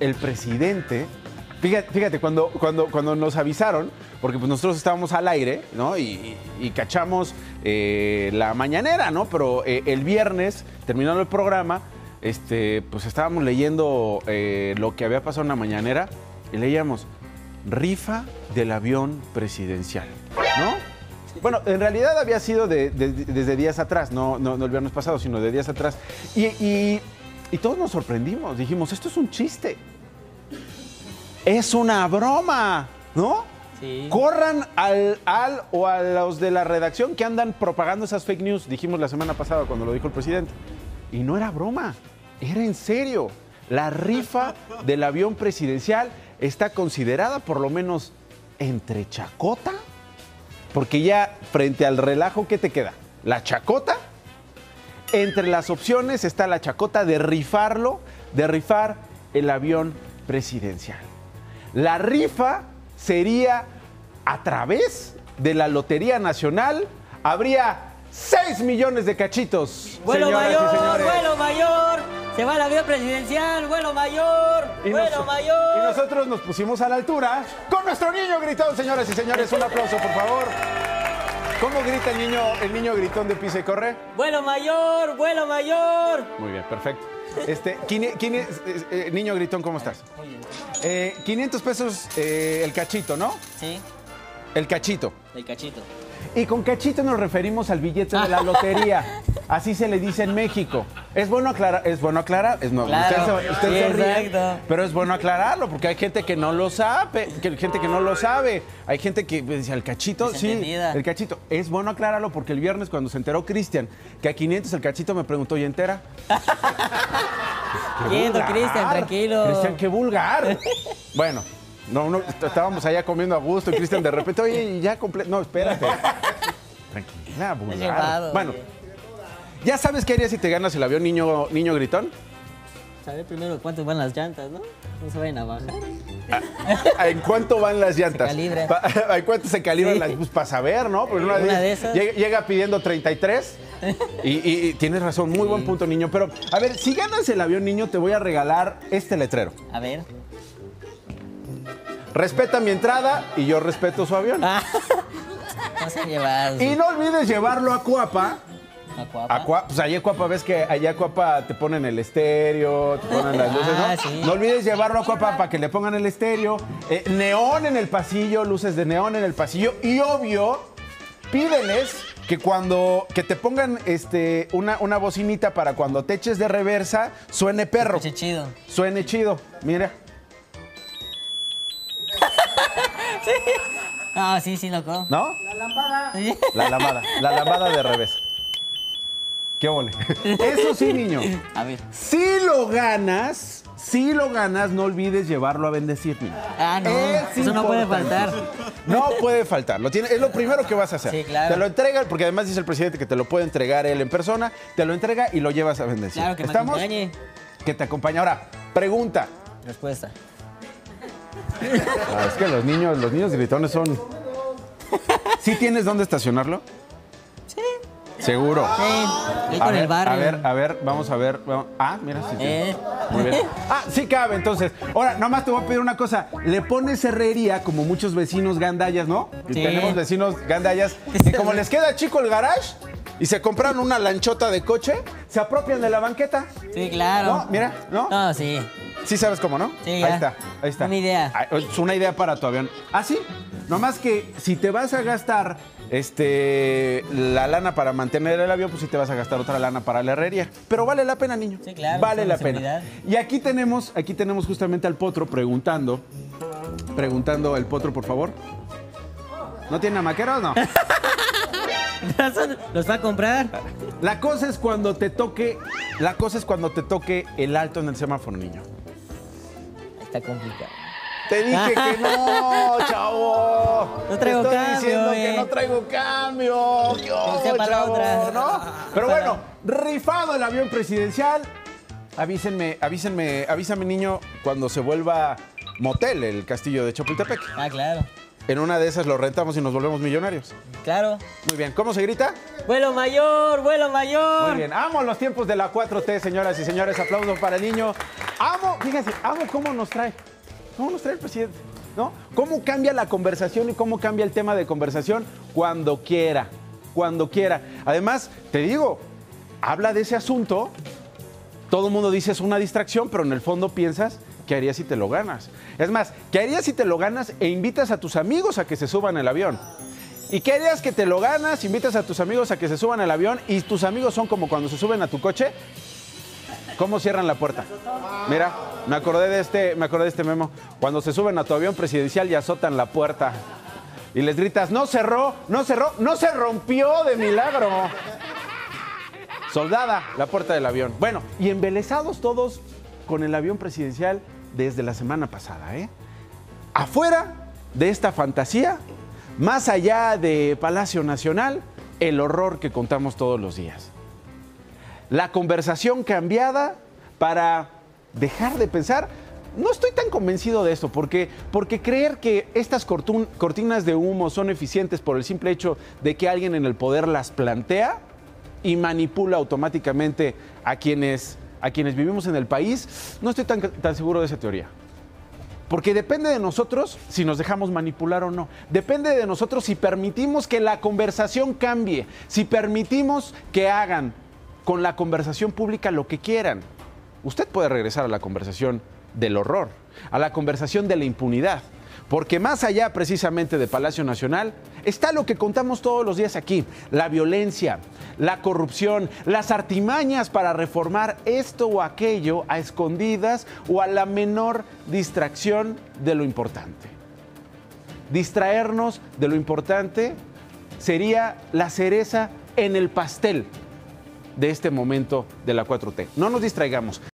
el presidente, fíjate cuando nos avisaron, porque pues nosotros estábamos al aire, ¿no? Y cachamos la mañanera, ¿no? Pero el viernes, terminando el programa, pues estábamos leyendo lo que había pasado en la mañanera y leíamos rifa del avión presidencial, ¿no? Bueno, en realidad había sido desde días atrás, no el viernes pasado, sino de días atrás. Y todos nos sorprendimos, dijimos, esto es un chiste. Es una broma, ¿no? Sí. Corran o a los de la redacción que andan propagando esas fake news, dijimos la semana pasada cuando lo dijo el presidente. Y no era broma, era en serio. La rifa del avión presidencial está considerada por lo menos entre chacota, porque ya frente al relajo, ¿qué te queda? La chacota. Entre las opciones está la chacota de rifar el avión presidencial. La rifa sería a través de la Lotería Nacional. Habría 6 millones de cachitos. ¡Vuelo mayor! Y señores. ¡Vuelo mayor! ¡Se va el avión presidencial! ¡Vuelo mayor! ¡Vuelo mayor! Y nosotros nos pusimos a la altura con nuestro niño gritón, señoras y señores. Un aplauso, por favor. ¿Cómo grita el niño gritón de Pisa y Corre? ¡Vuelo mayor! ¡Vuelo mayor! Muy bien, perfecto. Niño gritón, ¿cómo estás? Muy bien. 500 pesos el cachito, ¿no? Sí, El cachito. el cachito. Y con cachito nos referimos al billete de la lotería. Así se le dice en México. Es bueno aclarar. No, Claro, usted sí, se ríe, exacto. pero es bueno aclararlo porque hay gente que no lo sabe. Hay gente que dice, el cachito, sí, Desentendida. el cachito. Es bueno aclararlo porque el viernes cuando se enteró Cristian que a 500 el cachito me preguntó, ¿y entera? Quieto, Cristian, tranquilo. Cristian, qué vulgar. Bueno. No, estábamos allá comiendo a gusto y Cristian de repente, oye, ya completo. No, espérate. Tranquila, vulgar. llevado, Bueno, ¿ya sabes qué harías si te ganas el avión, niño gritón? Saber primero cuánto van las llantas, ¿no? No se vayan a bajar. ¿En cuánto van las llantas? Se calibran. ¿En cuánto se calibran Sí. las? Pues para saber, ¿no? Porque una de esas. Llega pidiendo 33 y tienes razón, muy buen punto, niño. Pero, a ver, si ganas el avión, niño, te voy a regalar este letrero. A ver. Respeta mi entrada y yo respeto su avión. No se han llevado. Y no olvides llevarlo a Cuapa. ¿A Cuapa? Pues allá a Cuapa, ves que allá a Cuapa te ponen el estéreo, te ponen las luces, ¿no? Sí. No olvides llevarlo a Cuapa para que le pongan el estéreo, neón en el pasillo, luces de neón en el pasillo y obvio, pídeles que te pongan una bocinita para cuando te eches de reversa suene perro. Escuche chido. Suene chido, mira. Ah, sí, loco. ¿No? Sí. La lambada de revés. ¿Qué ole? Eso sí, niño. A ver. Si lo ganas, no olvides llevarlo a bendecir, niño. Ah, no. Es Eso no puede importante. faltar. No puede faltar. Es lo primero que vas a hacer. Sí, claro. Te lo entrega, porque además dice el presidente que te lo puede entregar él en persona. Te lo entrega y lo llevas a bendecir. Claro, que me ¿Estamos? acompañe. Que te acompañe. Ahora, pregunta. Respuesta. Es que los niños gritones son... ¿Sí tienes dónde estacionarlo? Sí. Seguro. Sí. Ahí con el barrio. A ver, vamos a ver. Mira, sí tiene. Eh. Muy bien. Sí cabe, entonces. Ahora, nomás te voy a pedir una cosa. Le pones herrería como muchos vecinos gandallas, ¿no? Y Sí. tenemos vecinos gandallas que como les queda chico el garage y se compran una lanchota de coche, se apropian de la banqueta. Sí, claro. ¿No? Mira, ¿no? No, sí. Sí sabes cómo, ¿no? Sí, ahí ya. está. Una idea. Es una idea para tu avión. Sí. Nomás que si te vas a gastar la lana para mantener el avión, pues sí te vas a gastar otra lana para la herrería. Pero vale la pena, niño. Sí, claro, Vale con la seguridad. pena. Y aquí tenemos justamente al Potro preguntando el Potro, por favor. ¿No tiene amaqueros? No. ¿Los va a comprar? La cosa es cuando te toque el alto en el semáforo, niño. Está complicado. Te dije que no, chavo. No traigo Te estoy cambio, diciendo que no traigo cambio. Yo, Que sea para la chavo, otra. ¿no? Pero bueno, rifado el avión presidencial. Avísame, niño, cuando se vuelva motel el castillo de Chapultepec. Ah, claro. En una de esas lo rentamos y nos volvemos millonarios. Claro. Muy bien. ¿Cómo se grita? ¡Vuelo mayor! ¡Vuelo mayor! Muy bien. Amo los tiempos de la 4T, señoras y señores. Aplausos para el niño. Fíjense, amo cómo nos trae el presidente, ¿no? Cómo cambia la conversación y cómo cambia el tema de conversación cuando quiera. Además, te digo, habla de ese asunto, todo el mundo dice es una distracción, pero en el fondo piensas, ¿qué harías si te lo ganas? Es más, ¿qué harías si te lo ganas e invitas a tus amigos a que se suban al avión? ¿Y qué harías que te lo ganas, invitas a tus amigos a que se suban al avión y tus amigos son como cuando se suben a tu coche? ¿Cómo cierran la puerta? Mira, me acordé de este memo. Cuando se suben a tu avión presidencial y azotan la puerta. Y les gritas, no cerró, no se rompió de milagro. Soldada la puerta del avión. Bueno, y embelesados todos con el avión presidencial desde la semana pasada, ¿eh? Afuera de esta fantasía, más allá de Palacio Nacional, el horror que contamos todos los días. La conversación cambiada para dejar de pensar. No estoy tan convencido de esto, porque creer que estas cortinas de humo son eficientes por el simple hecho de que alguien en el poder las plantea y manipula automáticamente a quienes vivimos en el país, no estoy tan seguro de esa teoría. Porque depende de nosotros si nos dejamos manipular o no. Depende de nosotros si permitimos que la conversación cambie, si permitimos que hagan con la conversación pública lo que quieran. Usted puede regresar a la conversación del horror, a la conversación de la impunidad, porque más allá precisamente de Palacio Nacional está lo que contamos todos los días aquí, la violencia, la corrupción, las artimañas para reformar esto o aquello a escondidas o a la menor distracción de lo importante. Distraernos de lo importante sería la cereza en el pastel de este momento de la 4T. No nos distraigamos.